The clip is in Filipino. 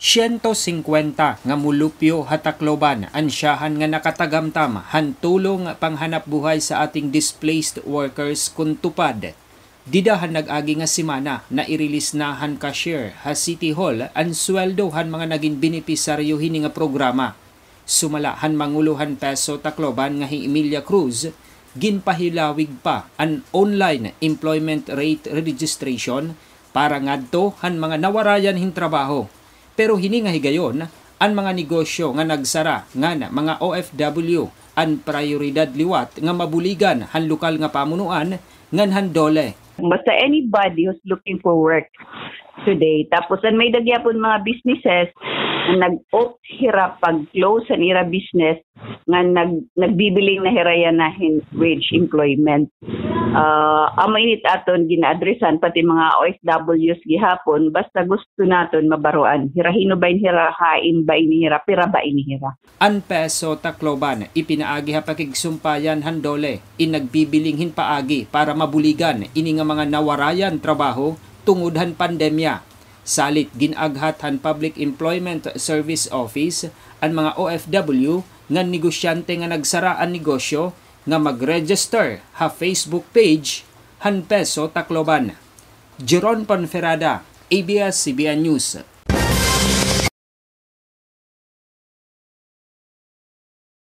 150 nga mulupyo hatakloban ansyahan nga nakatagamtam hantulong panghanap buhay sa ating displaced workers kun tupad. Didahan nag-agi nga semana na irilis na han cashier ha City Hall ang sweldohan mga naging benepisaryo hini nga programa. Sumalahan manguluhan peso takloban nga hi Emilia Cruz, ginpahilawig pa ang online employment rate registration para ngadto han mga nawarayan hin trabaho. Pero hini nga higayon, ang mga negosyo nga nagsara nga na mga OFW ang prioridad liwat nga mabuligan han lokal nga pamunuan nganhan dole. Basta anybody who's looking for work today, tapos ang may dagyapon mga businesses na nag-opt hira pag-close ang ira business nga nagbibiling na hirayan na wage employment. Amo init aton gina-addressan pati mga OFWs gihapon basta gusto naton mabaruan. Hirahino ba hira, hain ba inihira, pira ba inihira. An peso takloban ipinaagi ha pakigsumpayan handole inagbibiling hin paagi para mabuligan ini nga mga nawarayan trabaho tungod han pandemya. Salit ginaghat han Public Employment Service Office ang mga OFW nga negosyante nga nagsara ang negosyo nga mag-register ha Facebook page han peso takloban. Jeron Ponferrada, ABS-CBN News.